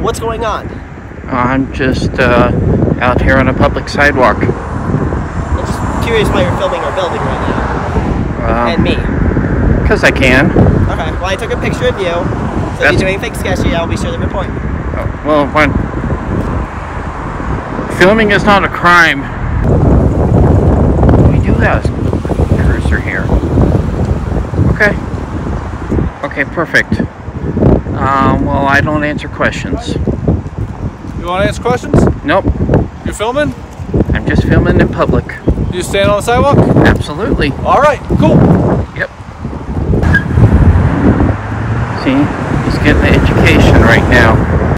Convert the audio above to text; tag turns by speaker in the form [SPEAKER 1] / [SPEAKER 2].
[SPEAKER 1] What's going on?
[SPEAKER 2] I'm just out here on a public sidewalk.
[SPEAKER 1] I'm just curious why you're filming our building right now. And me.
[SPEAKER 2] Because I can.
[SPEAKER 1] Okay, well I took a picture of you. So if you do anything sketchy, I'll be sure to report.
[SPEAKER 2] Well, when filming is not a crime. We do have a cursor here. Okay. Okay, perfect. Well, I don't answer questions.
[SPEAKER 3] You want to answer questions?
[SPEAKER 2] Nope.
[SPEAKER 3] You're filming?
[SPEAKER 2] I'm just filming in public.
[SPEAKER 3] You stand on the sidewalk?
[SPEAKER 2] Absolutely.
[SPEAKER 3] All right, cool.
[SPEAKER 2] Yep. See, he's getting the education right now.